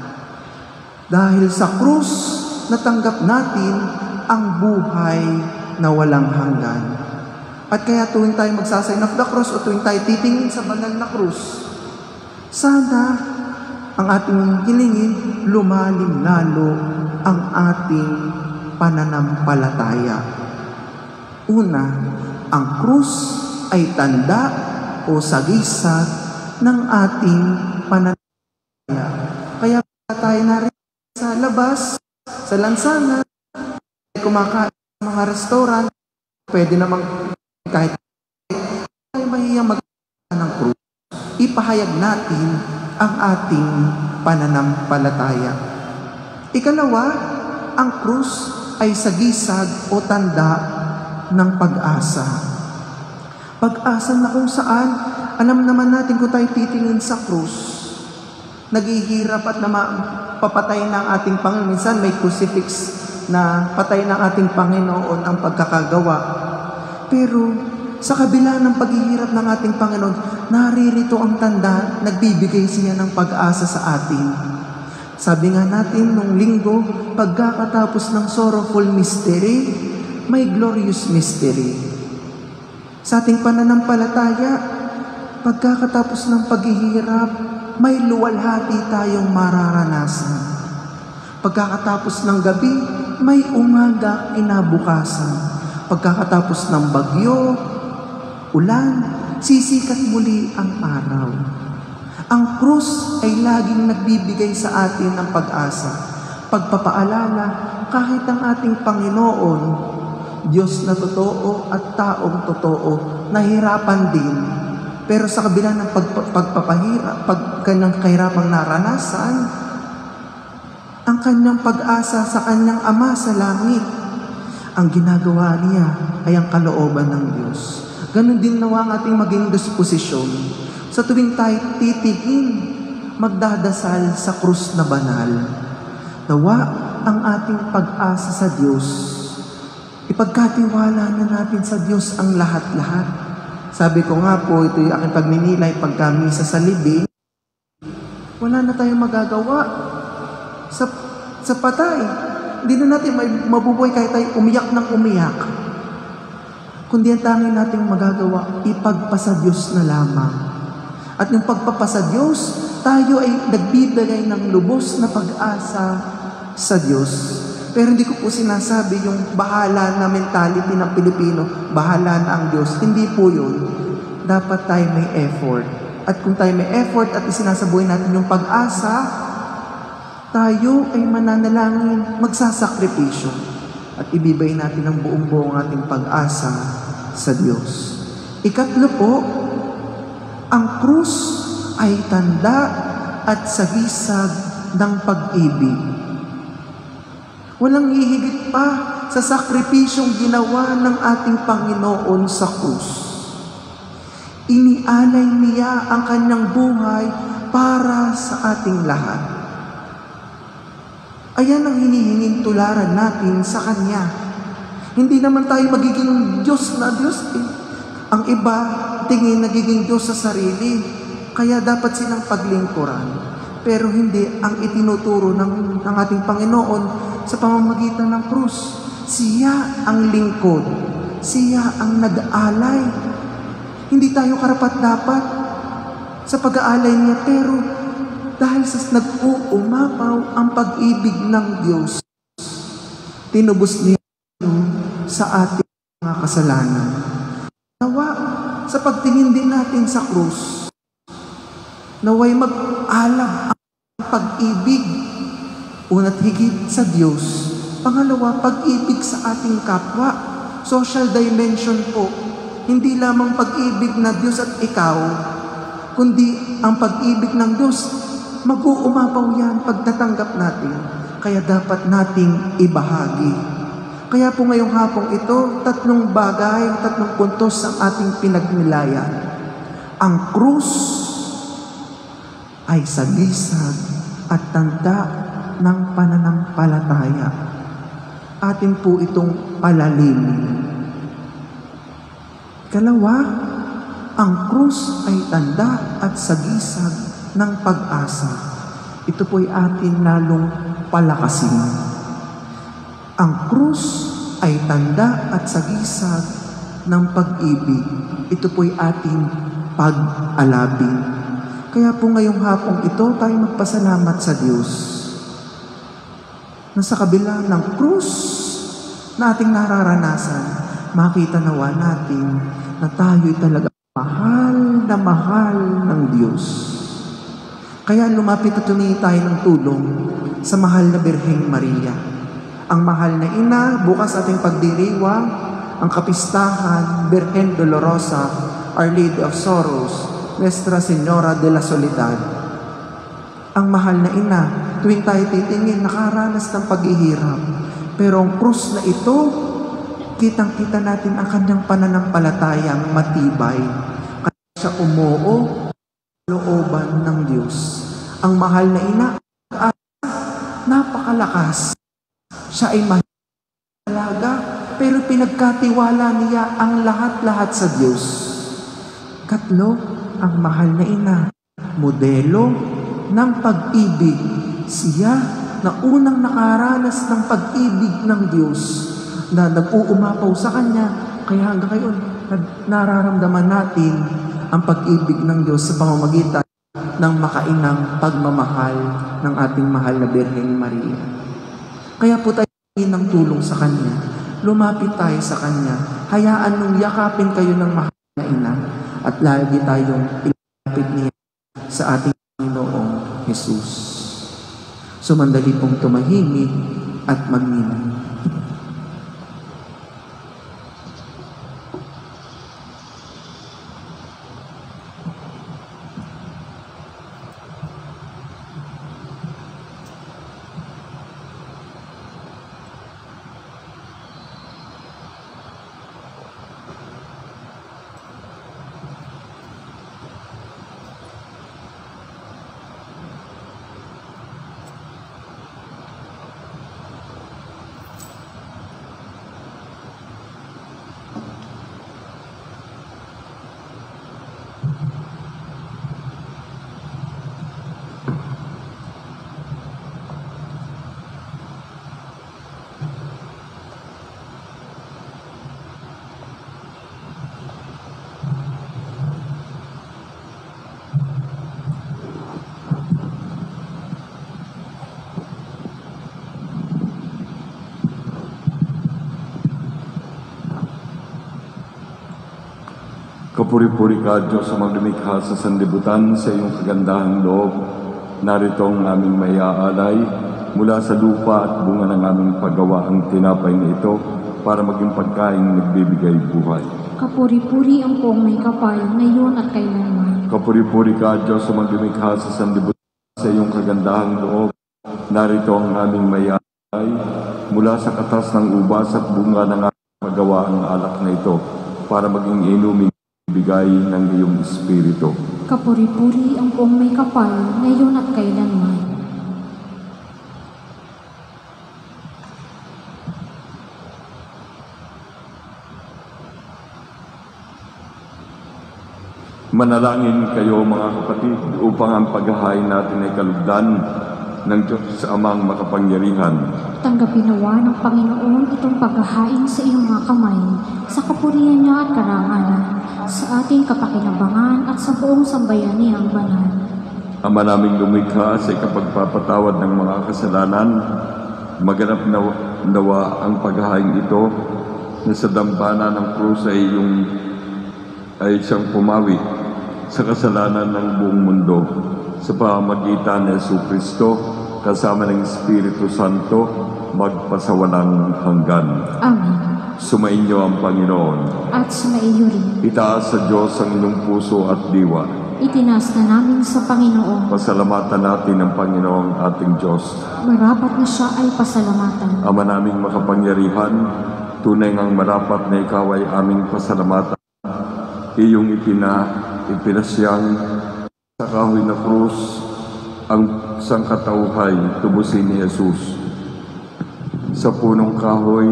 Dahil sa krus, natanggap natin ang buhay na walang hanggan. At kaya tuwing tayo magsasign of the cross o tuwing tayo titingin sa banal na krus, sana ang ating hilingin, lumalim lalo ang ating pananampalataya. Una, ang krus ay tanda o sagisag ng ating pananampalataya. Kaya tayo narito sa labas, sa lansangan, kumakain sa mga restaurant, pwede namang kahit tayo mahiyang magkakaroon ng krus, ipahayag natin ang ating pananampalataya. Ikalawa, ang krus ay sagisag o tanda ng pag-asa. Pag-asa na kung saan, alam naman natin kung tayo titingin sa krus, naghihirap at papatay ng ating Panginoon. Minsan may crucifix na patay ng ating Panginoon ang pagkakagawa. Pero sa kabila ng paghihirap ng ating Panginoon, naririto ang tanda, nagbibigay siya ng pag-asa sa atin. Sabi nga natin nung linggo, pagkakatapos ng sorrowful mystery, may glorious mystery. Sa ating pananampalataya, pagkakatapos ng paghihirap, may luwalhati tayong mararanasan. Pagkakatapos ng gabi, may umaga kinabukasan. Pagkakatapos ng bagyo, ulan, sisikat muli ang araw. Ang krus ay laging nagbibigay sa atin ng pag-asa. Pagpapaalala, kahit ang ating Panginoon, Diyos na totoo at taong totoo, nahirapan din. Pero sa kabila ng kanyang kahirapang naranasan, ang kanyang pag-asa sa kanyang Ama sa langit, ang ginagawa niya ay ang kalooban ng Diyos. Ganon din nawa ang ating maging disposisyon. Sa tuwing tayo titigin, magdadasal sa krus na banal. Nawa ang ating pag-asa sa Diyos. Ipagkatiwala na natin sa Diyos ang lahat-lahat. Sabi ko nga po, ito yung aking pagninilay pagka misa sa libing, wala na tayong magagawa sa patay. Hindi na natin mabubuhay kahit tayo umiyak ng umiyak. Kundi ang tanging nating magagawa, ipagpasa Diyos na lamang. At yung pagpapasa Diyos, tayo ay nagbibigay ng lubos na pag-asa sa Diyos. Pero hindi ko po sinasabi yung bahala na mentality ng Pilipino, bahala na ang Diyos. Hindi po yun. Dapat tayo may effort. At kung tayo may effort at isinasabuhay natin yung pag-asa, tayo ay mananalangin, magsasakripisyo. At ibibigay natin ang buong-buong ating pag-asa sa Diyos. Ikatlo po, ang krus ay tanda at sagisag ng pag-ibig. Walang hihigit pa sa sakripisyong ginawa ng ating Panginoon sa krus. Inialay niya ang kanyang buhay para sa ating lahat. Ayan ang hinihinging tularan natin sa Kanya. Hindi naman tayo magiging Diyos na Diyos eh. Ang iba, tingin nagiging Diyos sa sarili. Kaya dapat silang paglingkuran. Pero hindi ang itinuturo ng ating Panginoon sa pamamagitan ng krus. Siya ang lingkod. Siya ang nag-aalay. Hindi tayo karapat-dapat sa pag-aalay niya. Pero dahil sa nag-uumapaw ang pag-ibig ng Diyos, tinubos niya sa ating mga kasalanan. Nawa, sa pagtingin din natin sa krus, naway mag-alab ang pag-ibig. Una't higit sa Diyos. Pangalawa, pag-ibig sa ating kapwa. Social dimension po. Hindi lamang pag-ibig na Diyos at ikaw, kundi ang pag-ibig ng Diyos, mag-uumapaw yan pag natanggap natin. Kaya dapat nating ibahagi. Kaya po ngayong hapong ito, tatlong puntos ang ating pinagnilayan. Ang krus ay sagisag at tanda ng pananampalataya. atin po itong palalimin. Ikalawa, ang krus ay tanda at sagisag ng pag-asa. Ito po'y atin lalong palakasin. Ang krus ay tanda at sagisag ng pag-ibig. Ito po'y ating pag-alabing. Kaya po ngayong hapong ito, tayo magpasalamat sa Diyos na sa kabila ng krus na ating nararanasan, makita nawa natin na tayo'y talaga mahal ng Diyos. Kaya lumapit at humingi tayo ng tulong sa mahal na Birheng Maria. Ang mahal na ina, bukas ating pagdiriwang, ang kapistahan, Birhen Dolorosa, Our Lady of Sorrows, Nuestra Señora de la Soledad. Ang mahal na ina, tuwing tayo titingin, nakaranas ng paghihirap. Pero ang krus na ito, kitang-kita natin ang kanyang pananampalatayang matibay. Kaya siya umuo looban ng Diyos. Ang mahal na ina, napakalakas. Siya ay mahalaga, pero pinagkatiwala niya ang lahat-lahat sa Diyos. Katlo, ang mahal na ina, modelo ng pag-ibig. Siya na unang nakaranas ng pag-ibig ng Diyos na nag-uumapaw sa Kanya. Kaya hanggang ngayon, nararamdaman natin ang pag-ibig ng Diyos sa pamamagitan ng makainang pagmamahal ng ating mahal na Birheng Maria. Kaya po tayo ng tulong sa Kanya. Lumapit tayo sa Kanya. Hayaan nung yakapin kayo ng mahal na ina at lagi tayong ilapit niya sa ating Panginoong Jesus. Sumandali pong tumahimik at magninay. Kapuri-puri ka, Diyos, sa magdumikha sa sanlibutan, sa iyong kagandahang loob. Narito ang aming mayaalay mula sa lupa at bunga ng aming paggawa ang tinapay na ito para maging pagkain nagbibigay buhay. Kapuri-puri ang poong may kapal, ngayon at kailanman. Kapuri-puri ka, Diyos, sa magdumikha sa sanlibutan, sa iyong kagandahang loob. Narito ang aming mayaalay mula sa katas ng ubas at bunga ng aming paggawa ang alak na ito para maging inuming bigay ng iyong Espiritu. Kapuri-puri ang poong may kapal, ngayon at kailanman. Manalangin kayo mga kapatid upang ang paghahain natin ay kalugdan ng Diyos sa Amang makapangyarihan. Tanggapin nawa ng Panginoon itong paghahain sa iyong mga kamay, sa kapurihan niya at karangalan, sa ating kapakinabangan at sa buong sambayan niyang banal. Ama naming lumikha sa ikapagpapatawad ng mga kasalanan, maganap nawa ang paghahain ito na sa dambana ng krus ay siyang pumawi sa kasalanan ng buong mundo sa pamamagitan ni Jesucristo kasama ng Espiritu Santo magpasawalang hanggan. Amen. Sumainyo ang Panginoon. At sumaiyo rin. Itaas sa Diyos ang inyong puso at diwa. Itinaas na namin sa Panginoon. Pasalamatan natin ang Panginoong ating Diyos. Marapat na siya ay pasalamatan. Ama naming makapangyarihan, tunay ngang marapat na ikaw ay aming pasalamatan. Iyong ipinasyang sa kahoy na krus ang sangkatauhay tubusin ni Jesus. Sa punong kahoy,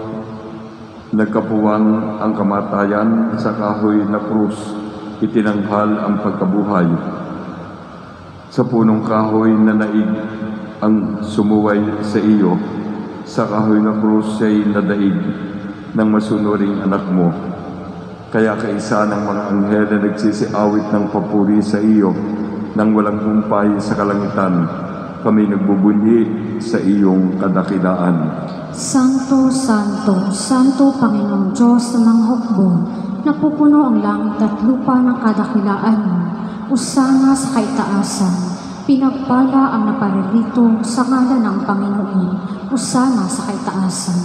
nagkapuwang ang kamatayan, sa kahoy na krus, itinanghal ang pagkabuhay. Sa punong kahoy na naig ang sumuway sa iyo, sa kahoy na krus siya'y nadaig ng masunuring anak mo. Kaya kaisa ng mga anghel na nagsisiawit ng papuri sa iyo, nang walang humpay sa kalangitan, kami nagbubunyi sa iyong kadakilaan. Santo, Santo, Santo Panginoong Diyos ng mga hukbo, napupuno ang langit at lupa ng kadakilaan mo. Usana sa kaitaasan, pinagpala ang naparirito sa ngalan ng Panginoon. Usana sa kaitaasan.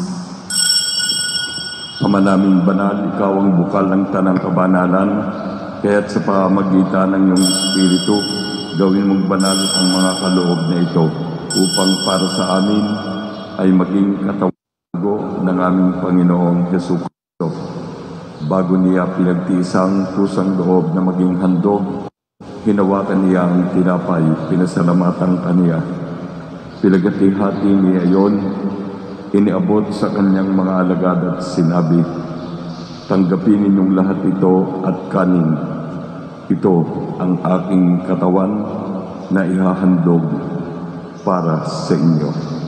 Ama naming banal, ikaw ang bukal ng tanang kabanalan, kaya't sa pamamagitan ng iyong Espiritu, gawin mong banal ang mga kaloob na ito, upang para sa amin ay maging katawago ng aming Panginoong Jesucristo. Bago niya pinagtiisang kusang loob na maging handog, hinawakan niya ang tinapay, pinasalamatan kaniya. Pinagati-hati niya iyon, iniabot sa kanyang mga alagad at sinabi, "Tanggapin ninyong lahat ito at kanin. Ito ang aking katawan na ihahandog para sa inyo."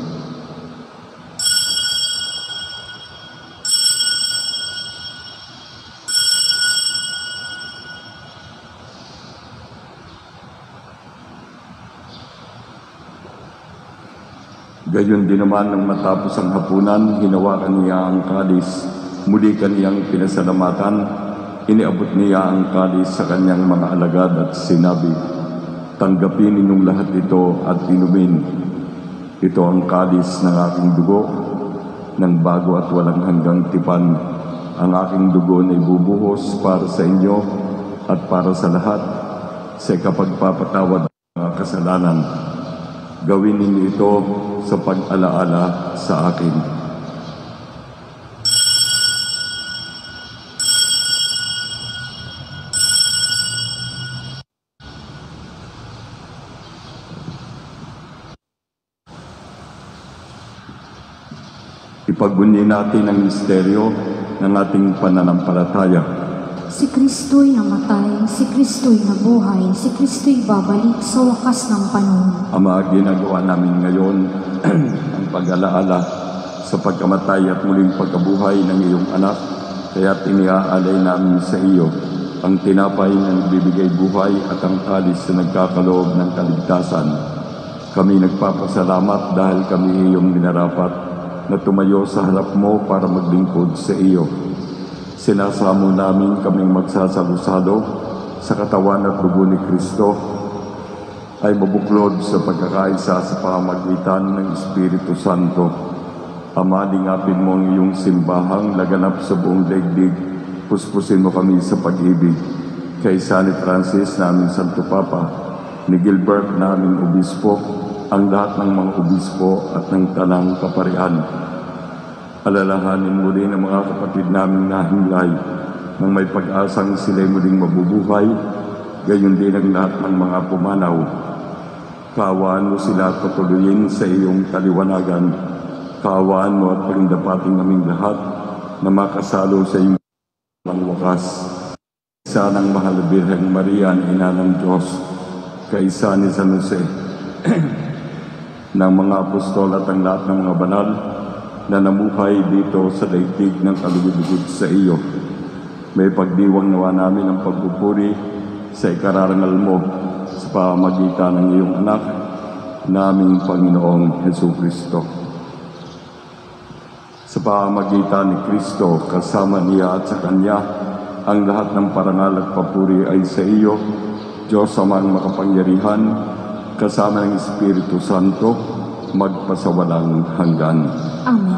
Gayon din naman nang matapos ang hapunan, hinawakan niya ang kalis, muli kaniyang pinasalamatan, iniabot niya ang kalis sa kanyang mga alagad at sinabi, "Tanggapin ninyong lahat ito at inumin. Ito ang kalis ng aking dugo, ng bago at walang hanggang tipan. Ang aking dugo na ibubuhos para sa inyo at para sa lahat sa kapagpapatawad ng mga kasalanan. Gawin ninyo ito sa pag-alaala sa akin." Ipagbunyi natin ang misteryo ng ating pananampalataya. Si Kristo'y namatay, si Kristo'y nabuhay, si Kristo'y babalik sa wakas ng panahon. Ama, ginagawa namin ngayon ang pag-alaala sa pagkamatay at muling pagkabuhay ng iyong anak, kaya't iniaalay namin sa iyo ang tinapay na nagbibigay buhay at ang kalis na nagkakaloob ng kaligtasan. Kami nagpapasalamat dahil kami iyong minarapat na tumayo sa harap mo para maglingkod sa iyo. Sinasamo namin kaming magsasalo-salo sa katawan at dugo ni Kristo ay mabuklod sa pagkakaisa sa pamamagitan ng Espiritu Santo. Ama, lingapin mo ang iyong simbahang laganap sa buong daigdig. Puspusin mo kami sa pag-ibig. Kay San Francis namin Santo Papa, ni Gilbert namin Obispo, ang lahat ng mga obispo at ng tanang kaparian. Alalahanin mo rin ang mga kapatid naming nahimlay nang may pag-asang sila'y muling mabubuhay, gayon din ang lahat ng mga pumanaw. Kaawaan mo sila at patuloyin sa iyong kaliwanagan. Kaawaan mo at pagindapating naming lahat na makasalo sa iyong wakas. Kaisa ng Mahal na Birheng Maria, Ina ng Diyos, kaisa ni San Jose, ng mga apostol at ang lahat ng mga banal na namuhay dito sa daigdig ng kalugod-lugod sa iyo. May pagdiwang nawa namin ang pagpupuri sa ikararangal mo sa pamamagitan ng iyong anak, naming Panginoong Jesucristo. Sa pamamagitan ni Kristo, kasama niya at sa Kanya, ang lahat ng parangal at papuri ay sa iyo, Diyos amang makapangyarihan, kasama ng Espiritu Santo, magpasawalang hanggan. Amen.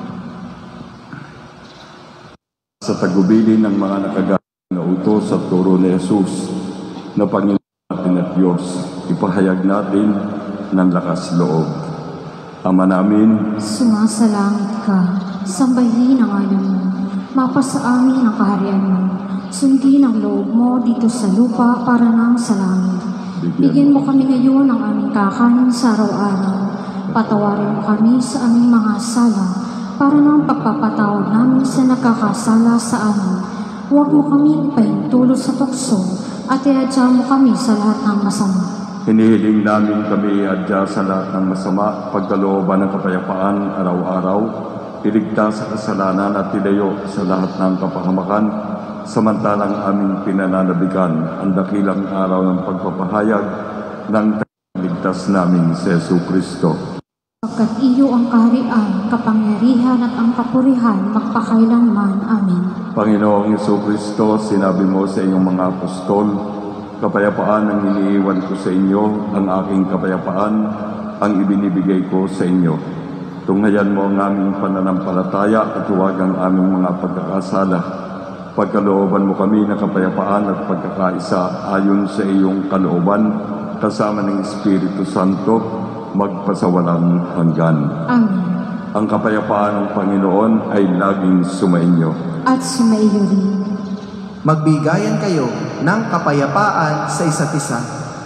Sa tagubilin ng mga nakagaling na utos at turo ni Jesus na Panginoon natin at Diyos, ipahayag natin ng lakas loob. Ama namin, Sumasalangit ka, sambahin ang ngalan mo, mapasa amin ang kaharian mo, sundin ang loob mo dito sa lupa para nang sa langit. Bigyan mo kami ngayon ng aming kakanin sa araw-araw, Patawarin mo kami sa aming mga sala, para ng pagpapatawad namin sa nagkakasala sa amin. Huwag mo kami ipahintulot sa tukso, at iadya mo kami sa lahat ng masama. Hinihiling namin kami iadya sa lahat ng masama, pagkalooban ng kapayapaan araw-araw, iligtas sa kasalanan at ilayo sa lahat ng kapahamakan, samantalang aming pinananabigan ang dakilang araw ng pagpapahayag ng ligtas namin si Jesucristo. Pagkat iyo ang kaharian, kapangyarihan at ang kapurihan, magpakailanman. Amen. Panginoong Jesucristo, sinabi mo sa iyong mga apostol, kapayapaan ang iniiwan ko sa inyo, ang aking kapayapaan ang ibinibigay ko sa inyo. Tunghayan mo ang aming pananampalataya at huwag ang aming mga pagkakasala. Pagkalooban mo kami ng kapayapaan at pagkakaisa ayon sa iyong kalooban, kasama ng Espiritu Santo, magpasawalang hanggan. Amen. Ang kapayapaan ng Panginoon ay laging sumainyo. At sumaiyo rin. Magbigayan kayo ng kapayapaan sa isa't isa.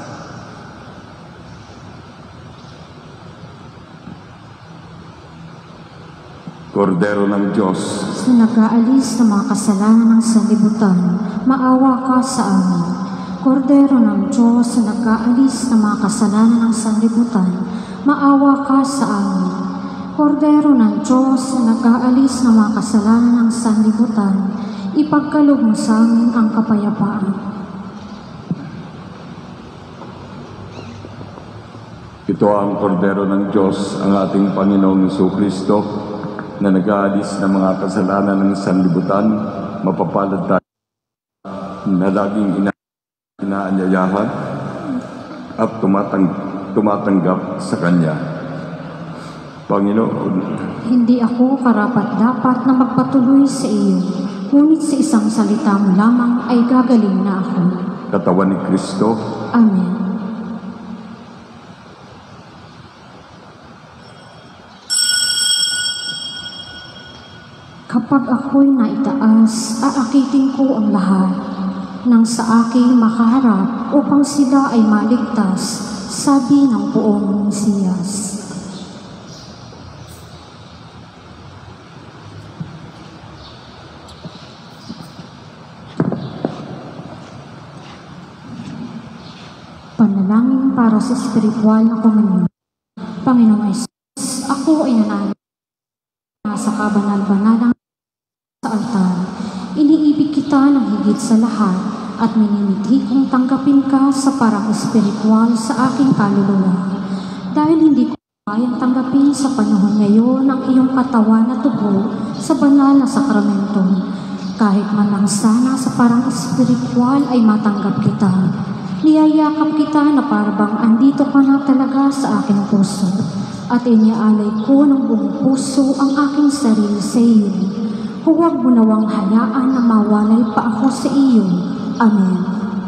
Kordero ng Diyos, Sa nag-aalis ng mga kasalanan ng sanlibutan, maawa ka sa amin. Kordero ng Diyos, sa nag-aalis ng mga kasalanan ng sanlibutan, maawa ka sa amin. Kordero ng Diyos, sa nag-aalis ng mga kasalanan ng sanlibutan, ipagkaloob mo sa amin ang kapayapaan. ito ang Kordero ng Diyos, ang ating Panginoong Jesucristo, na nag-aalis ng mga kasalanan ng sanlibutan. Mapapalad tayo na laging inaanyayahan at tumatanggap sa Kanya. Panginoon, Hindi ako karapat-dapat na magpatuloy sa iyo, ngunit sa isang salita mo lamang ay gagaling na ako. katawan ni Kristo, Amen. Kapag ako'y naitaas, aakitin ko ang lahat nang sa aking makaharap upang sila ay maligtas, sabi ng poong Mesiyas. Panalangin para sa espiritual na komunyon. Panginoong Jesus, ako ay nananalig sa kabanal-banalang sa altar. Iniibig kita ng higit sa lahat at minimithi kong tanggapin ka sa parang espiritual sa aking kaluluwa. Dahil hindi ko kayang tanggapin sa panahon ngayon ang iyong katawan na tubo sa banal na sakramento. Kahit man lang sana sa parang espiritual ay matanggap kita. Niyayakap kita na parang andito ka na talaga sa aking puso at iniaalay ko ng buong puso ang aking sarili sa iyo. Huwag mo nawang hayaan na mawalay pa ako sa iyo. Amen.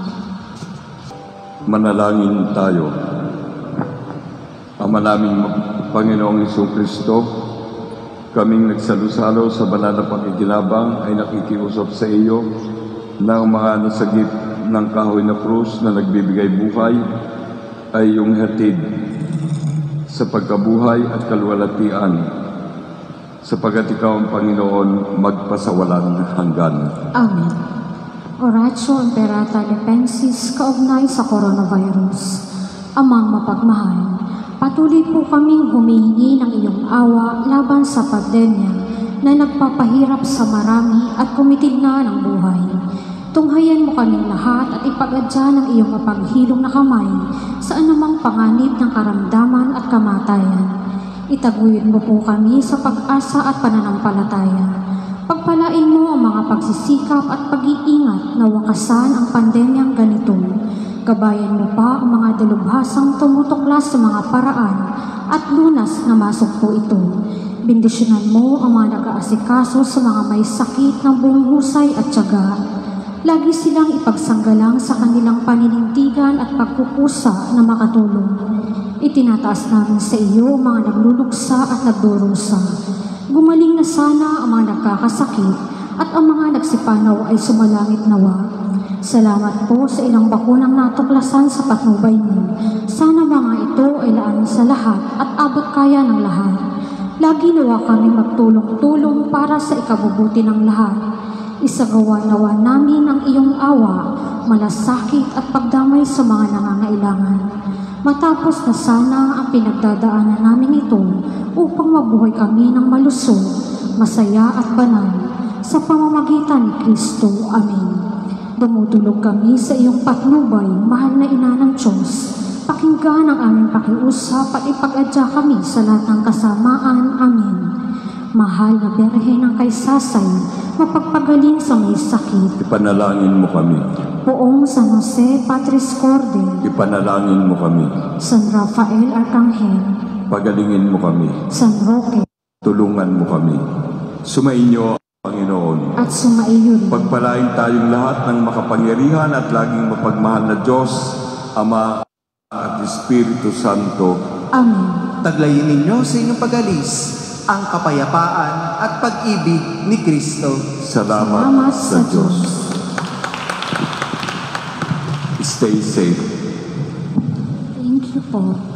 manalangin tayo. Ama naming Panginoong Jesucristo, kaming nagsalo-salo sa banal na pakikinabang ay nakikiusap sa iyo ng mga nasagip ng kahoy na krus na nagbibigay buhay ay iyong hatid sa pagkabuhay at kalwalatian, sapagat ikaw ang Panginoon magpasawalang hanggan. Amen. Oratio Imperata Lepensis, kaugnay sa coronavirus. Amang mapagmahal, patuloy po kaming humihingi ng iyong awa laban sa pandemya na nagpapahirap sa marami at kumitigna ng buhay. Tunghayan mo kaming lahat at ipag-adya ng iyong mapaghilong na kamay sa anumang panganib ng karamdaman at kamatayan. Itaguyod mo po kami sa pag-asa at pananampalataya. Pagpalain mo ang mga pagsisikap at pag-iingat na wakasan ang pandemyang ganito. Gabayan mo pa ang mga dalubhasang tumutuklas sa mga paraan at lunas na masok po ito. Bendisyonan mo ang mga nag-aasikaso sa mga may sakit ng buong husay at tiyaga. Lagi silang ipagsanggalang sa kanilang paninindigan at pagkukusa na makatulong. Itinataas namin sa iyo ang mga nagluluksa at nagdurusa. Gumaling na sana ang mga nagkakasakit at ang mga nagsipanaw ay sumalangit nawa. Salamat po sa ilang bakunang natuklasan sa patnubay mo. Sana mga ito ay laan sa lahat at abot kaya ng lahat. Lagi nawa kami magtulong-tulong para sa ikabubuti ng lahat. Isagawa nawa namin ang iyong awa, malasakit at pagdamay sa mga nangangailangan. Matapos na sana ang pinagdadaanan namin ito upang mabuhay kami ng malusog, masaya at banal sa pamamagitan ni Kristo. Amen. Dumudulog kami sa iyong patnubay, mahal na ina ng Diyos. Pakinggan ang aming pakiusap at ipag-adya kami sa lahat ng kasamaan. Amen. Mahal na Birhen ng Kaysasay, mapagpagaling sa may sakit. Ipanalangin mo kami. Poong San Jose, Patris Corde. Ipanalangin mo kami. San Rafael Arcangel. Pagalingin mo kami. San Roque. Tulungan mo kami. Sumainyo, Panginoon. At sumaiyo rin. Pagpalain tayong lahat ng makapangyarihan at laging mapagmahal na Diyos, Ama at Espiritu Santo. Amen. Taglayin ninyo sa inyong pag-alis ang kapayapaan at pag-ibig ni Kristo. Salamat sa Diyos. Stay safe. Thank you po.